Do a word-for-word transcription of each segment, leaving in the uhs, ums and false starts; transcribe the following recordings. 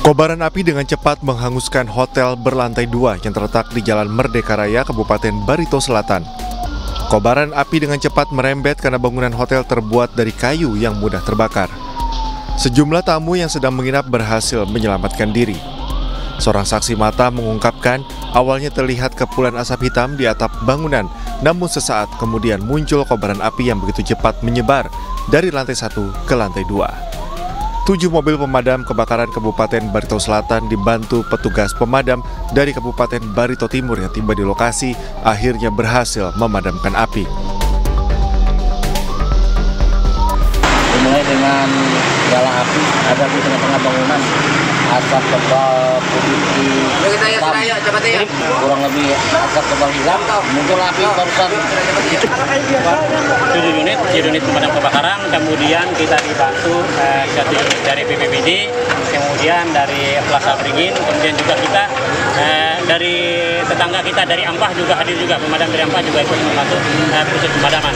Kobaran api dengan cepat menghanguskan hotel berlantai dua yang terletak di Jalan Merdeka Raya, Kabupaten Barito Selatan. Kobaran api dengan cepat merembet karena bangunan hotel terbuat dari kayu yang mudah terbakar. Sejumlah tamu yang sedang menginap berhasil menyelamatkan diri. Seorang saksi mata mengungkapkan awalnya terlihat kepulan asap hitam di atap bangunan, namun sesaat kemudian muncul kobaran api yang begitu cepat menyebar dari lantai satu ke lantai dua. Tujuh mobil pemadam kebakaran Kabupaten Barito Selatan dibantu petugas pemadam dari Kabupaten Barito Timur yang tiba di lokasi akhirnya berhasil memadamkan api. Dimulai dengan nyala api, ada di tengah-tengah bangunan, asap tebal putih hitam, kurang lebih asap tebal hitam, muncul api barusan. tujuh unit, tujuh unit pemadam kebakaran, kemudian kita dibantu eh, satu unit dari B P B D, kemudian dari Plaza Beringin, kemudian juga kita eh, dari tetangga kita dari Ampah juga hadir juga, pemadam dari Ampah juga ikut membantu eh, proses pemadaman.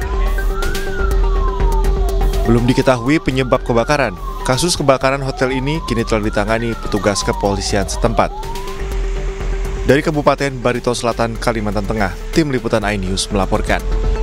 Belum diketahui penyebab kebakaran. Kasus kebakaran hotel ini kini telah ditangani petugas kepolisian setempat. Dari Kabupaten Barito Selatan, Kalimantan Tengah, Tim Liputan iNews melaporkan.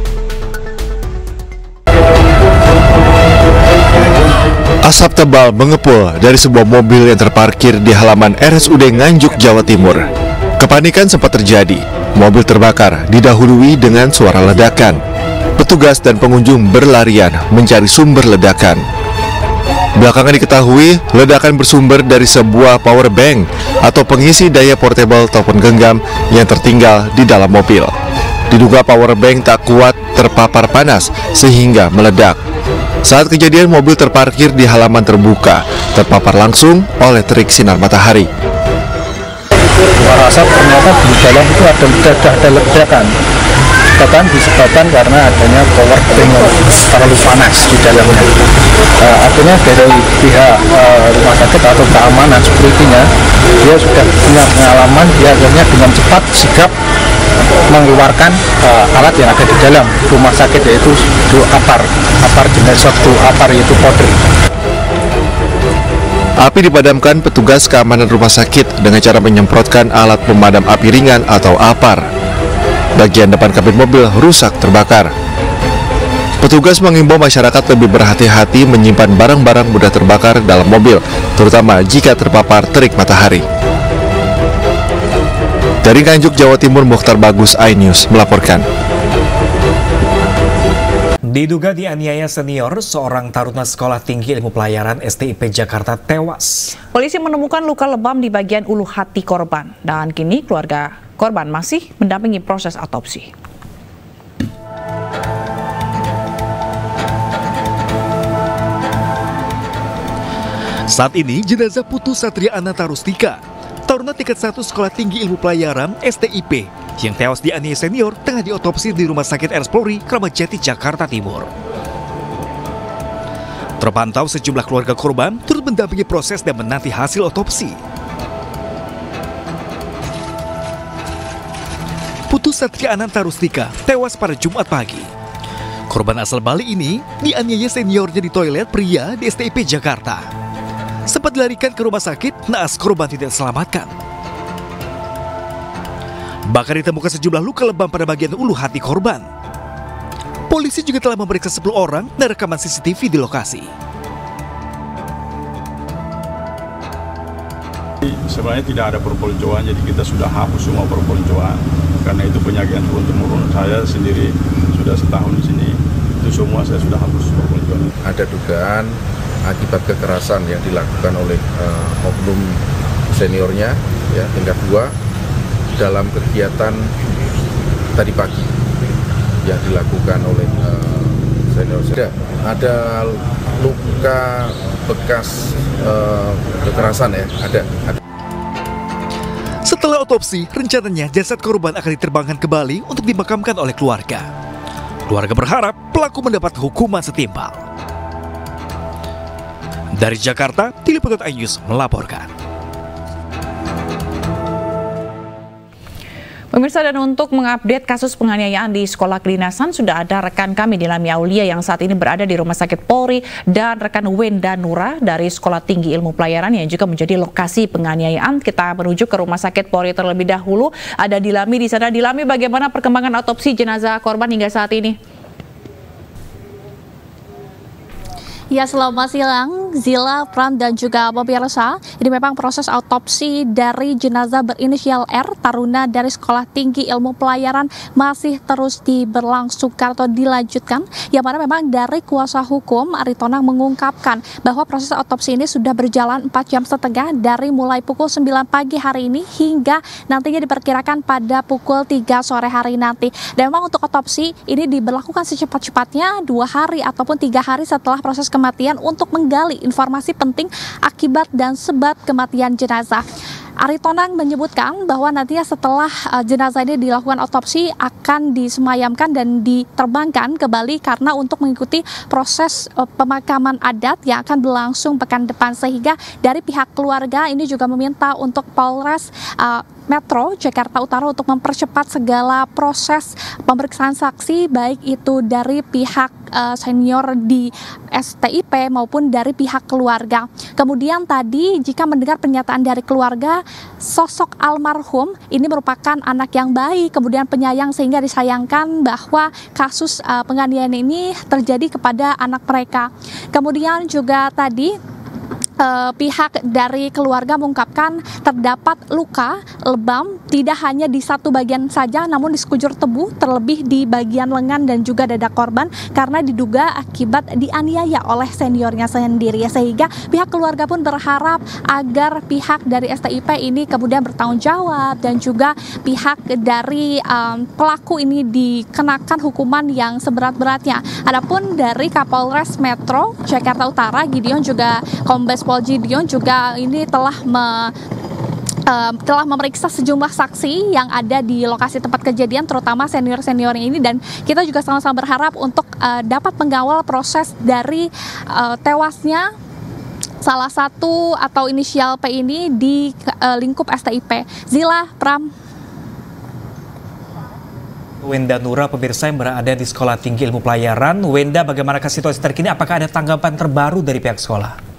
Asap tebal mengepul dari sebuah mobil yang terparkir di halaman R S U D Nganjuk, Jawa Timur. Kepanikan sempat terjadi. Mobil terbakar didahului dengan suara ledakan. Petugas dan pengunjung berlarian mencari sumber ledakan. Belakangan diketahui ledakan bersumber dari sebuah power bank atau pengisi daya portable telepon genggam yang tertinggal di dalam mobil. Diduga power bank tak kuat terpapar panas sehingga meledak. Saat kejadian mobil terparkir di halaman terbuka, terpapar langsung oleh terik sinar matahari. Suara asap ternyata di dalam itu ada ledakan, ada ledakan. Ledakan disebabkan karena adanya power bank terlalu panas di dalamnya. Uh, artinya dari pihak uh, rumah sakit atau keamanan security-nya, dia sudah punya pengalaman, dia akhirnya dengan cepat sigap mengeluarkan uh, alat yang ada di dalam rumah sakit, yaitu apar, apar jenis satu apar yaitu powder. Api dipadamkan petugas keamanan rumah sakit dengan cara menyemprotkan alat pemadam api ringan atau apar. Bagian depan kabin mobil rusak terbakar. Petugas mengimbau masyarakat lebih berhati-hati menyimpan barang-barang mudah terbakar dalam mobil, terutama jika terpapar terik matahari. Dari Nganjuk, Jawa Timur, Mukhtar Bagus, iNews melaporkan. Diduga dianiaya senior, seorang taruna sekolah tinggi ilmu pelayaran S T I P Jakarta tewas. Polisi menemukan luka lebam di bagian ulu hati korban dan kini keluarga korban masih mendampingi proses autopsi. Saat ini jenazah Putu Satria Ananta Rustika, taruna tingkat satu sekolah tinggi ilmu pelayaran S T I P yang tewas dianiaya senior tengah diotopsi di Rumah Sakit R S Polri, Kramat Jati, Jakarta Timur. Terpantau sejumlah keluarga korban turut mendampingi proses dan menanti hasil otopsi. Putu Satria Ananta Rustika tewas pada Jumat pagi. Korban asal Bali ini dianiaya seniornya di toilet pria di S T I P Jakarta. Sempat dilarikan ke rumah sakit, naas korban tidak diselamatkan. Bahkan ditemukan sejumlah luka lebam pada bagian ulu hati korban. Polisi juga telah memeriksa sepuluh orang dan rekaman C C T V di lokasi. Sebenarnya tidak ada perpeloncoan, jadi kita sudah hapus semua perpeloncoan. Karena itu penyakit turun-temurun. Saya sendiri sudah setahun di sini, itu semua saya sudah hapus perpeloncoan. Ada dugaan akibat kekerasan yang dilakukan oleh uh, oknum seniornya, ya, tingkat dua, dalam kegiatan tadi pagi yang dilakukan oleh uh, senior. Ada, ada luka bekas uh, kekerasan, ya, ada, ada. Setelah otopsi, rencananya jasad korban akan diterbangkan ke Bali untuk dimakamkan oleh keluarga. Keluarga berharap pelaku mendapat hukuman setimpal. Dari Jakarta, Tim Liputan iNews melaporkan. Pemirsa, dan untuk mengupdate kasus penganiayaan di sekolah kedinasan sudah ada rekan kami Dilami Aulia yang saat ini berada di Rumah Sakit Polri dan rekan Wenda Nura dari Sekolah Tinggi Ilmu Pelayaran yang juga menjadi lokasi penganiayaan. Kita menuju ke Rumah Sakit Polri terlebih dahulu. Ada Dilami di sana. Dilami, bagaimana perkembangan otopsi jenazah korban hingga saat ini? Ya, selamat siang Zila, Pram, dan juga pemirsa. Ini memang proses autopsi dari jenazah berinisial R, taruna dari Sekolah Tinggi Ilmu Pelayaran, masih terus diberlangsungkan atau dilanjutkan. Yang mana memang dari kuasa hukum Aritonang mengungkapkan bahwa proses autopsi ini sudah berjalan empat jam setengah dari mulai pukul sembilan pagi hari ini hingga nantinya diperkirakan pada pukul tiga sore hari nanti. Dan memang untuk autopsi ini diberlakukan secepat-cepatnya dua hari ataupun tiga hari setelah proses kematian untuk menggali informasi penting akibat dan sebab kematian jenazah. Aritonang menyebutkan bahwa nantinya setelah uh, jenazah ini dilakukan otopsi akan disemayamkan dan diterbangkan ke Bali karena untuk mengikuti proses uh, pemakaman adat yang akan berlangsung pekan depan, sehingga dari pihak keluarga ini juga meminta untuk Polres uh, Metro Jakarta Utara untuk mempercepat segala proses pemeriksaan saksi, baik itu dari pihak uh, senior di S T I P maupun dari pihak keluarga. Kemudian tadi jika mendengar pernyataan dari keluarga, sosok almarhum ini merupakan anak yang baik, kemudian penyayang, sehingga disayangkan bahwa kasus uh, penganiayaan ini terjadi kepada anak mereka. Kemudian juga tadi Uh, pihak dari keluarga mengungkapkan terdapat luka lebam tidak hanya di satu bagian saja, namun di sekujur tubuh, terlebih di bagian lengan dan juga dada korban, karena diduga akibat dianiaya oleh seniornya sendiri. Sehingga pihak keluarga pun berharap agar pihak dari S T I P ini kemudian bertanggung jawab dan juga pihak dari um, pelaku ini dikenakan hukuman yang seberat-beratnya. Adapun dari Kapolres Metro Jakarta Utara, Gideon, juga Kombes Pol Gideon juga ini telah me, uh, telah memeriksa sejumlah saksi yang ada di lokasi tempat kejadian, terutama senior-senior ini, dan kita juga sama-sama berharap untuk uh, dapat mengawal proses dari uh, tewasnya salah satu atau inisial P ini di uh, lingkup S T I P. Zila, Pram. Wenda Nura, pemirsa yang berada di Sekolah Tinggi Ilmu Pelayaran. Wenda, bagaimana situasi terkini? Apakah ada tanggapan terbaru dari pihak sekolah?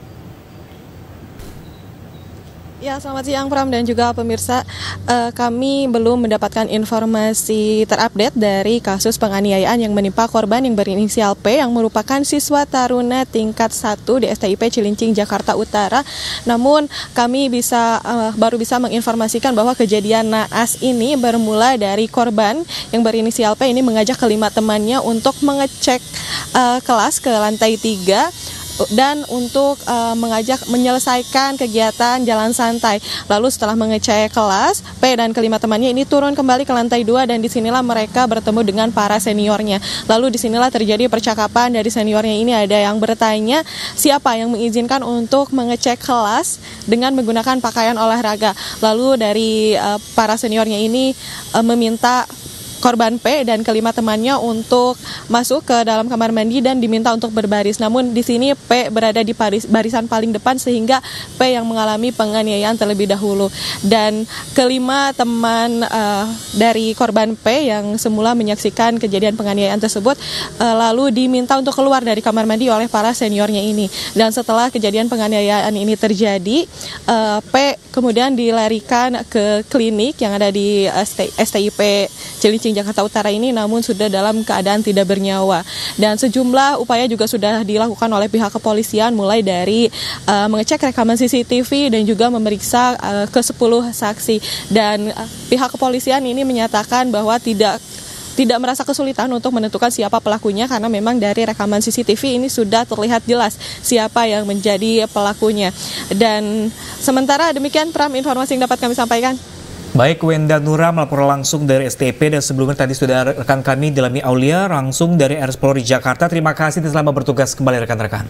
Ya, selamat siang Pram dan juga pemirsa. Uh, kami belum mendapatkan informasi terupdate dari kasus penganiayaan yang menimpa korban yang berinisial P yang merupakan siswa taruna tingkat satu di S T I P Cilincing, Jakarta Utara. Namun kami bisa uh, baru bisa menginformasikan bahwa kejadian naas ini bermula dari korban yang berinisial P ini mengajak kelima temannya untuk mengecek uh, kelas ke lantai tiga dan untuk uh, mengajak menyelesaikan kegiatan jalan santai. Lalu setelah mengecek kelas, P dan kelima temannya ini turun kembali ke lantai dua, dan disinilah mereka bertemu dengan para seniornya. Lalu disinilah terjadi percakapan dari seniornya ini, ada yang bertanya siapa yang mengizinkan untuk mengecek kelas dengan menggunakan pakaian olahraga. Lalu dari uh, para seniornya ini uh, meminta korban P dan kelima temannya untuk masuk ke dalam kamar mandi dan diminta untuk berbaris. Namun di sini P berada di baris, barisan paling depan, sehingga P yang mengalami penganiayaan terlebih dahulu. Dan kelima teman uh, dari korban P yang semula menyaksikan kejadian penganiayaan tersebut uh, lalu diminta untuk keluar dari kamar mandi oleh para seniornya ini. Dan setelah kejadian penganiayaan ini terjadi, uh, P kemudian dilarikan ke klinik yang ada di S T I P Cilincing, Jakarta Utara ini, namun sudah dalam keadaan tidak bernyawa. Dan sejumlah upaya juga sudah dilakukan oleh pihak kepolisian, mulai dari uh, mengecek rekaman C C T V dan juga memeriksa uh, ke sepuluh saksi. Dan uh, pihak kepolisian ini menyatakan bahwa tidak tidak merasa kesulitan untuk menentukan siapa pelakunya, karena memang dari rekaman C C T V ini sudah terlihat jelas siapa yang menjadi pelakunya. Dan sementara demikian, Pram, informasi yang dapat kami sampaikan. Baik, Wenda Nura melaporkan langsung dari S T I P, dan sebelumnya tadi sudah rekan kami Dilami Aulia langsung dari R S Polri Jakarta. Terima kasih dan selamat bertugas kembali rekan-rekan.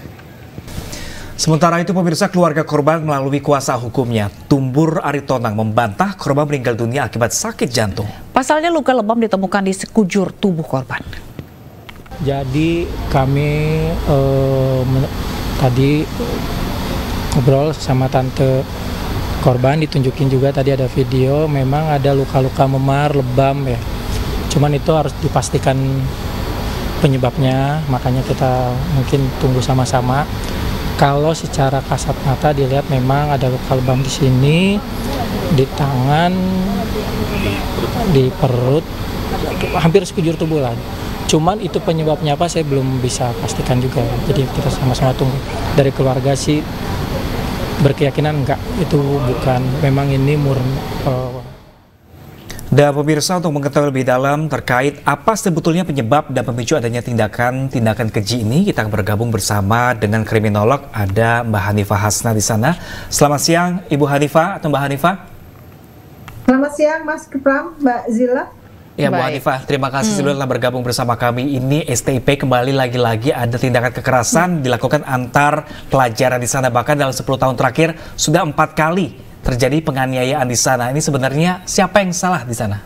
Sementara itu, pemirsa, keluarga korban melalui kuasa hukumnya, Tumbur Aritonang, membantah korban meninggal dunia akibat sakit jantung. Pasalnya luka lebam ditemukan di sekujur tubuh korban. Jadi kami eh, tadi ngobrol sama tante korban, ditunjukin juga tadi ada video, memang ada luka-luka memar, lebam ya. Cuman itu harus dipastikan penyebabnya, makanya kita mungkin tunggu sama-sama. Kalau secara kasat mata dilihat memang ada luka lebam di sini, di tangan, di perut, hampir sekujur tubuh lah. Cuman itu penyebabnya apa saya belum bisa pastikan juga. Jadi kita sama-sama tunggu. Dari keluarga sih berkeyakinan enggak, itu bukan, memang ini murni. Uh, Dan pemirsa, untuk mengetahui lebih dalam terkait apa sebetulnya penyebab dan pemicu adanya tindakan-tindakan keji ini, kita bergabung bersama dengan kriminolog, ada Mbak Hanifah Hasna di sana. Selamat siang, Ibu Hanifah atau Mbak Hanifah. Selamat siang, Mas Pram, Mbak Zila. Ya, Bu Hanifah, terima kasih hmm. sudah telah bergabung bersama kami. Ini S T I P kembali lagi-lagi ada tindakan kekerasan hmm. dilakukan antar pelajaran di sana. Bahkan dalam sepuluh tahun terakhir sudah empat kali terjadi penganiayaan di sana. Ini sebenarnya siapa yang salah di sana?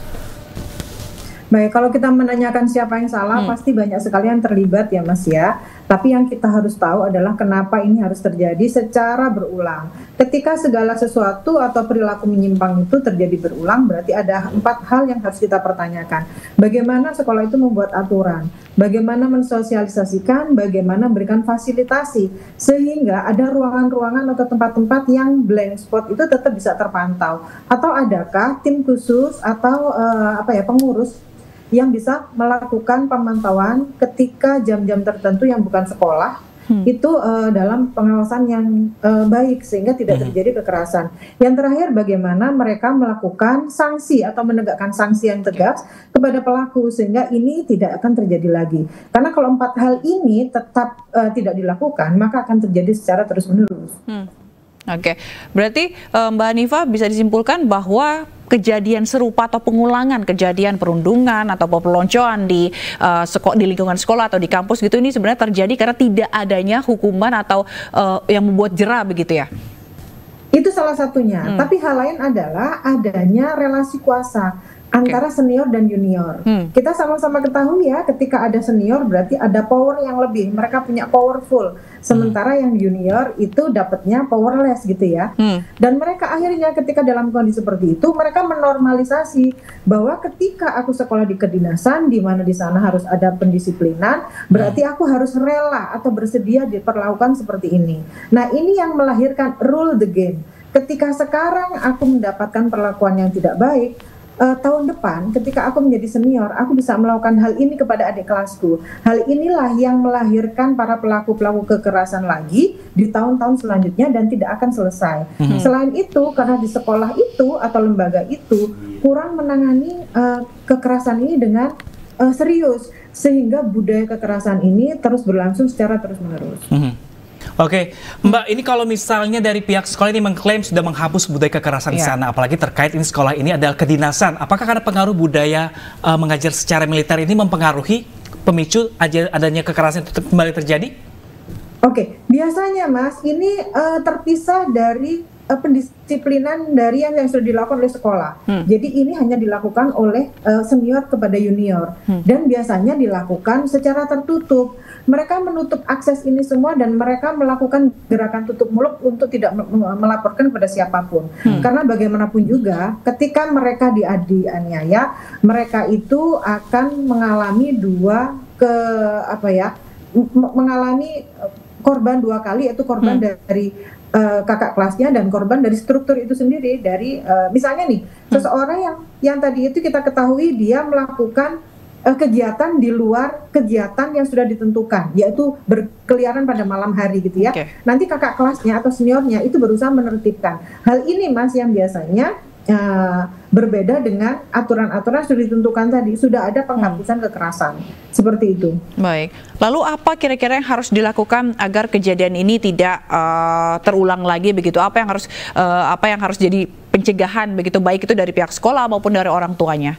Baik, kalau kita menanyakan siapa yang salah, hmm. pasti banyak sekali yang terlibat ya Mas ya. Tapi yang kita harus tahu adalah kenapa ini harus terjadi secara berulang. Ketika segala sesuatu atau perilaku menyimpang itu terjadi berulang, berarti ada empat hal yang harus kita pertanyakan. Bagaimana sekolah itu membuat aturan, bagaimana mensosialisasikan, bagaimana memberikan fasilitasi, sehingga ada ruangan-ruangan atau tempat-tempat yang blank spot itu tetap bisa terpantau. Atau adakah tim khusus atau uh, apa ya pengurus yang bisa melakukan pemantauan ketika jam-jam tertentu yang bukan sekolah, hmm. itu uh, dalam pengawasan yang uh, baik sehingga tidak terjadi kekerasan. Yang terakhir, bagaimana mereka melakukan sanksi atau menegakkan sanksi yang tegas kepada pelaku sehingga ini tidak akan terjadi lagi. Karena kalau empat hal ini tetap uh, tidak dilakukan, maka akan terjadi secara terus-menerus. Hmm. Oke, berarti uh, Mbak Hanifah bisa disimpulkan bahwa kejadian serupa atau pengulangan kejadian perundungan atau peloncoan di uh, seko di lingkungan sekolah atau di kampus gitu ini sebenarnya terjadi karena tidak adanya hukuman atau uh, yang membuat jera begitu ya? Itu salah satunya. Hmm. Tapi hal lain adalah adanya relasi kuasa antara okay. senior dan junior. Hmm. Kita sama-sama ketahui ya, ketika ada senior berarti ada power yang lebih. Mereka punya powerful. Sementara hmm. yang junior itu dapatnya powerless gitu ya. Hmm. Dan mereka akhirnya ketika dalam kondisi seperti itu, mereka menormalisasi bahwa ketika aku sekolah di kedinasan, di mana di sana harus ada pendisiplinan, berarti aku harus rela atau bersedia diperlakukan seperti ini. Nah, ini yang melahirkan rule the game. Ketika sekarang aku mendapatkan perlakuan yang tidak baik, Uh, tahun depan ketika aku menjadi senior, aku bisa melakukan hal ini kepada adik kelasku. Hal inilah yang melahirkan para pelaku-pelaku kekerasan lagi di tahun-tahun selanjutnya dan tidak akan selesai. Hmm. Selain itu, karena di sekolah itu atau lembaga itu kurang menangani uh, kekerasan ini dengan uh, serius, sehingga budaya kekerasan ini terus berlangsung secara terus-menerus. Hmm. Oke, Mbak, ini kalau misalnya dari pihak sekolah ini mengklaim sudah menghapus budaya kekerasan yeah. di sana, apalagi terkait ini sekolah ini adalah kedinasan, apakah karena pengaruh budaya uh, mengajar secara militer ini mempengaruhi pemicu adanya kekerasan itu kembali terjadi? Oke, biasanya Mas, ini uh, terpisah dari uh, pendisiplinan dari yang, yang sudah dilakukan oleh sekolah. Hmm. Jadi ini hanya dilakukan oleh uh, senior kepada junior hmm. dan biasanya dilakukan secara tertutup. Mereka menutup akses ini semua dan mereka melakukan gerakan tutup mulut untuk tidak melaporkan kepada siapapun. Hmm. Karena bagaimanapun juga ketika mereka dianiaya, mereka itu akan mengalami dua ke apa ya, mengalami korban dua kali, yaitu korban hmm. dari uh, kakak kelasnya dan korban dari struktur itu sendiri. Dari uh, misalnya nih, hmm. seseorang yang yang tadi itu kita ketahui dia melakukan kegiatan di luar kegiatan yang sudah ditentukan, yaitu berkeliaran pada malam hari gitu ya. Okay. Nanti kakak kelasnya atau seniornya itu berusaha menertibkan. Hal ini Mas yang biasanya uh, berbeda dengan aturan-aturan sudah ditentukan tadi, sudah ada penghapusan hmm. kekerasan. Seperti itu. Baik. Lalu apa kira-kira yang harus dilakukan agar kejadian ini tidak uh, terulang lagi begitu? Apa yang harus uh, apa yang harus jadi pencegahan begitu, baik itu dari pihak sekolah maupun dari orang tuanya?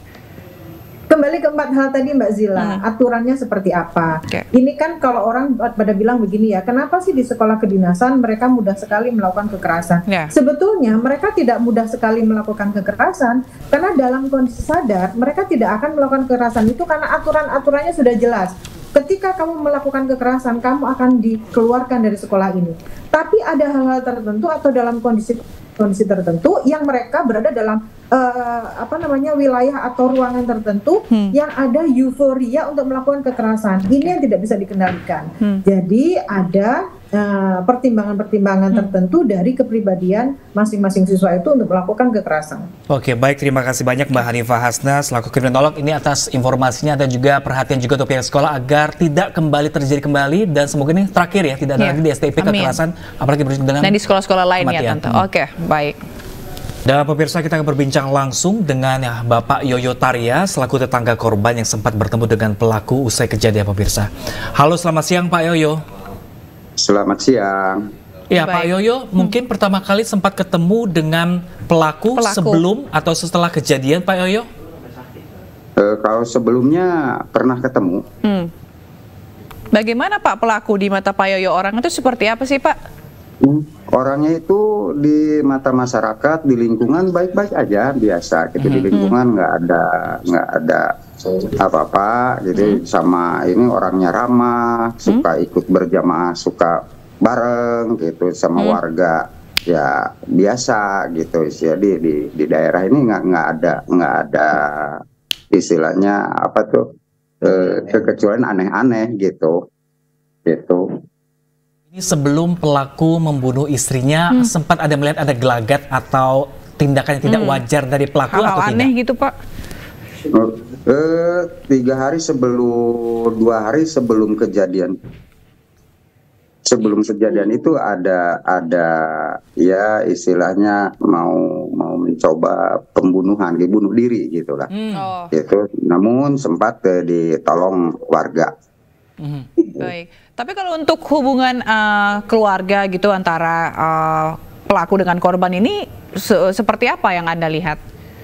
Kembali ke empat hal tadi Mbak Zila, hmm. aturannya seperti apa? Okay. Ini kan kalau orang pada bilang begini ya, kenapa sih di sekolah kedinasan mereka mudah sekali melakukan kekerasan? Yeah. Sebetulnya mereka tidak mudah sekali melakukan kekerasan, karena dalam kondisi sadar mereka tidak akan melakukan kekerasan itu karena aturan-aturannya sudah jelas. Ketika kamu melakukan kekerasan, kamu akan dikeluarkan dari sekolah ini. Tapi ada hal-hal tertentu atau dalam kondisi kondisi tertentu yang mereka berada dalam uh, apa namanya wilayah atau ruangan tertentu hmm. yang ada euforia untuk melakukan kekerasan. Ini yang tidak bisa dikendalikan. Hmm. Jadi ada uh, pertimbangan-pertimbangan hmm. tertentu dari kepribadian masing-masing siswa itu untuk melakukan kekerasan. Oke, baik, terima kasih banyak Mbak Hanifah Hasna selaku kriminolog ini atas informasinya dan juga perhatian juga untuk pihak sekolah agar tidak kembali terjadi kembali dan semoga ini terakhir ya, tidak ada yeah. lagi di S T I P kekerasan apalagi dengan dan di sekolah-sekolah lain ya Tante. Hmm. Oke, baik. Dan pemirsa, kita akan berbincang langsung dengan ya, Bapak Yoyo Tarya selaku tetangga korban yang sempat bertemu dengan pelaku usai kejadian pemirsa. Halo, selamat siang Pak Yoyo. Selamat siang. Ya Baik. Pak Yoyo, hmm. mungkin pertama kali sempat ketemu dengan pelaku, pelaku sebelum atau setelah kejadian Pak Yoyo? Uh, kalau sebelumnya pernah ketemu. Hmm. Bagaimana Pak pelaku di mata Pak Yoyo? Orang itu seperti apa sih Pak? Hmm. Orangnya itu di mata masyarakat, di lingkungan baik-baik aja, biasa gitu. Hmm. Di lingkungan nggak ada nggak ada apa-apa gitu. Hmm. Sama ini orangnya ramah, suka hmm. ikut berjamaah, suka bareng gitu sama hmm. warga. Ya biasa gitu. Jadi di di daerah ini nggak nggak ada nggak ada istilahnya apa tuh eh, kekecualian aneh-aneh gitu gitu. Ini sebelum pelaku membunuh istrinya hmm. sempat ada melihat ada gelagat atau tindakan yang tidak hmm. wajar dari pelaku hal-hal atau aneh tidak? Gitu Pak? Eh, tiga hari sebelum dua hari sebelum kejadian sebelum kejadian itu ada ada ya istilahnya mau mau mencoba pembunuhan, dibunuh diri gitulah. Hmm. Oh. Gitu. Namun sempat eh, ditolong warga. Hmm. Baik. Tapi kalau untuk hubungan uh, keluarga gitu antara uh, pelaku dengan korban ini se seperti apa yang Anda lihat?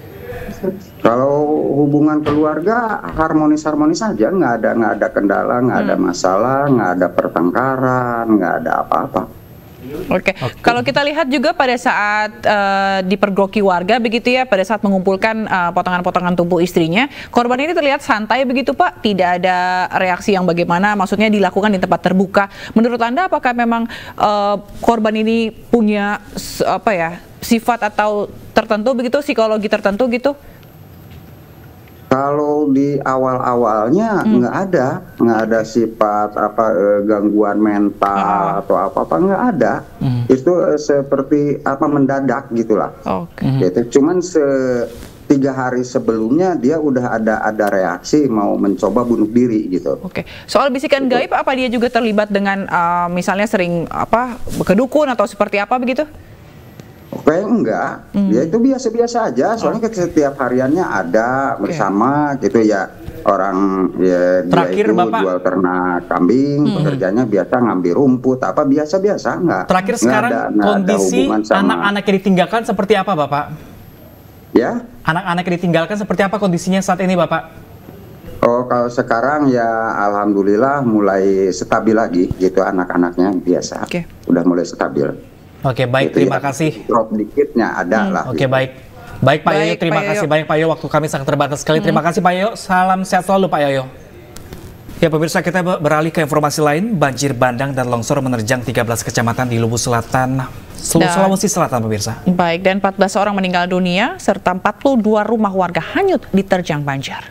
Kalau hubungan keluarga harmonis-harmonis saja, nggak ada nggak ada kendala, nggak hmm. ada masalah, nggak ada pertengkaran, nggak ada apa-apa. Oke, okay. okay. Kalau kita lihat juga pada saat uh, dipergoki warga begitu ya, pada saat mengumpulkan potongan-potongan uh, tubuh istrinya, korban ini terlihat santai begitu Pak, tidak ada reaksi yang bagaimana, maksudnya dilakukan di tempat terbuka. Menurut Anda apakah memang uh, korban ini punya apa ya sifat atau tertentu begitu, psikologi tertentu gitu? Kalau di awal-awalnya hmm. nggak ada, nggak ada sifat apa eh, gangguan mental ah. atau apa-apa, nggak ada. Hmm. Itu eh, seperti apa mendadak gitulah. Okay. Gitu. Cuman se tiga hari sebelumnya dia udah ada ada reaksi mau mencoba bunuh diri gitu. Oke. Okay. Soal bisikan gitu. Gaib, apa dia juga terlibat dengan uh, misalnya sering apa kedukun atau seperti apa begitu? Oke, enggak, hmm. ya itu biasa-biasa aja. Soalnya oh. setiap hariannya ada bersama okay. gitu ya. Orang ya Terakhir, dia itu Bapak. jual ternak kambing, hmm. pekerjaannya biasa ngambil rumput, apa biasa-biasa enggak. Terakhir enggak sekarang ada, enggak kondisi anak-anak yang ditinggalkan seperti apa Bapak? Ya? Anak-anak yang ditinggalkan seperti apa kondisinya saat ini Bapak? Oh, kalau sekarang ya alhamdulillah mulai stabil lagi gitu anak-anaknya biasa. Okay. Udah mulai stabil. Oke, baik, gitu terima ya, kasih. Drop dikitnya ada hmm. lah. Oke, gitu. baik. Baik Pak Yoyo, terima Pak kasih Yoyo. banyak Pak Yoyo, waktu kami sangat terbatas sekali. Hmm. Terima kasih Pak Yoyo, salam sehat selalu Pak Yoyo. Ya pemirsa, kita beralih ke informasi lain. Banjir bandang dan longsor menerjang tiga belas kecamatan di Luwu Selatan, Sulawesi Selatan pemirsa. Baik, dan empat belas orang meninggal dunia serta empat puluh dua rumah warga hanyut diterjang banjir.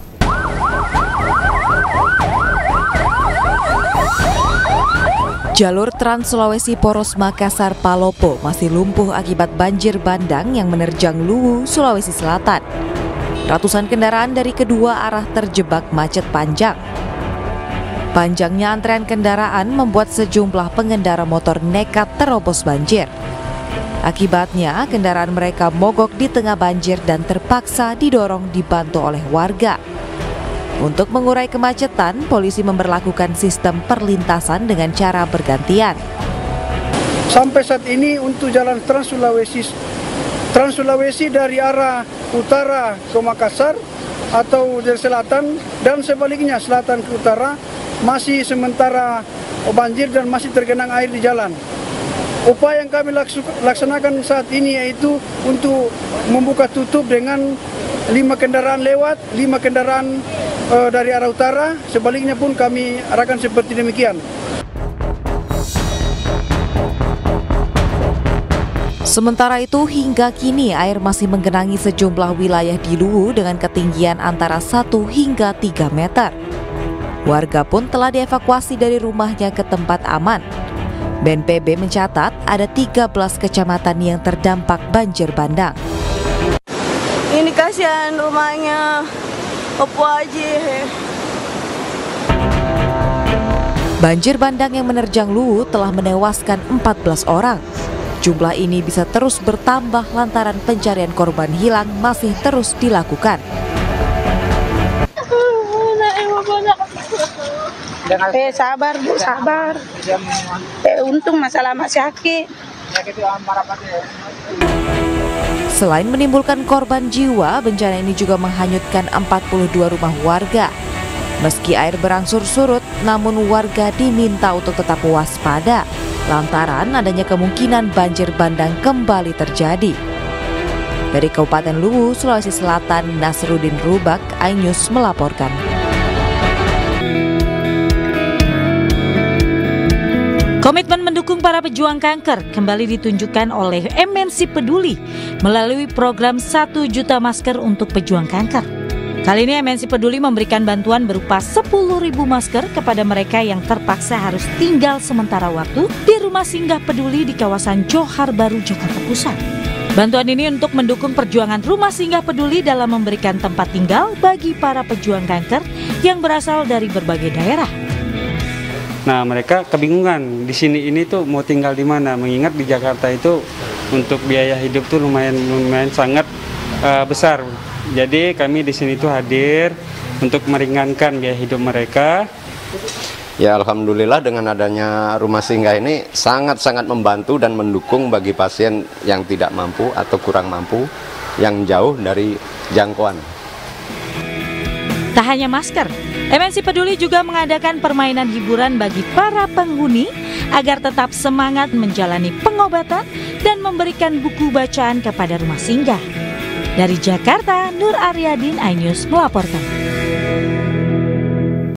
Jalur Trans Sulawesi Poros Makassar Palopo masih lumpuh akibat banjir bandang yang menerjang Luwu, Sulawesi Selatan. Ratusan kendaraan dari kedua arah terjebak macet panjang. Panjangnya antrean kendaraan membuat sejumlah pengendara motor nekat terobos banjir. Akibatnya, kendaraan mereka mogok di tengah banjir dan terpaksa didorong dibantu oleh warga. Untuk mengurai kemacetan, polisi memberlakukan sistem perlintasan dengan cara bergantian. Sampai saat ini untuk jalan Trans Sulawesi, Trans Sulawesi dari arah utara ke Makassar atau dari selatan dan sebaliknya selatan ke utara masih sementara banjir dan masih tergenang air di jalan. Upaya yang kami laksanakan saat ini yaitu untuk membuka tutup dengan lima kendaraan lewat, lima kendaraan uh, dari arah utara, sebaliknya pun kami arahkan seperti demikian. Sementara itu, hingga kini air masih menggenangi sejumlah wilayah di Luwu dengan ketinggian antara satu hingga tiga meter. Warga pun telah dievakuasi dari rumahnya ke tempat aman. B N P B mencatat ada tiga belas kecamatan yang terdampak banjir bandang. Ini kasihan rumahnya Opo aja. Banjir bandang yang menerjang Luwu telah menewaskan empat belas orang. Jumlah ini bisa terus bertambah lantaran pencarian korban hilang masih terus dilakukan. Eh sabar Bu, sabar. Eh untung masalah masih sakit. Selain menimbulkan korban jiwa, bencana ini juga menghanyutkan empat puluh dua rumah warga. Meski air berangsur surut, namun warga diminta untuk tetap waspada lantaran adanya kemungkinan banjir bandang kembali terjadi. Dari Kabupaten Luwu, Sulawesi Selatan, Nasruddin Rubak, iNews melaporkan. Komitmen mendukung para pejuang kanker kembali ditunjukkan oleh M N C Peduli melalui program satu juta masker untuk pejuang kanker. Kali ini M N C Peduli memberikan bantuan berupa sepuluh ribu masker kepada mereka yang terpaksa harus tinggal sementara waktu di rumah singgah peduli di kawasan Johar Baru, Jakarta Pusat. Bantuan ini untuk mendukung perjuangan rumah singgah peduli dalam memberikan tempat tinggal bagi para pejuang kanker yang berasal dari berbagai daerah. Nah, mereka kebingungan di sini ini tuh mau tinggal di mana, mengingat di Jakarta itu untuk biaya hidup tuh lumayan lumayan sangat uh, besar. Jadi kami di sini tuh hadir untuk meringankan biaya hidup mereka. Ya alhamdulillah dengan adanya rumah singgah ini sangat-sangat membantu dan mendukung bagi pasien yang tidak mampu atau kurang mampu yang jauh dari jangkauan. Tak hanya masker, M N C Peduli juga mengadakan permainan hiburan bagi para penghuni agar tetap semangat menjalani pengobatan dan memberikan buku bacaan kepada rumah singgah. Dari Jakarta, Nur Aryadin, iNews melaporkan.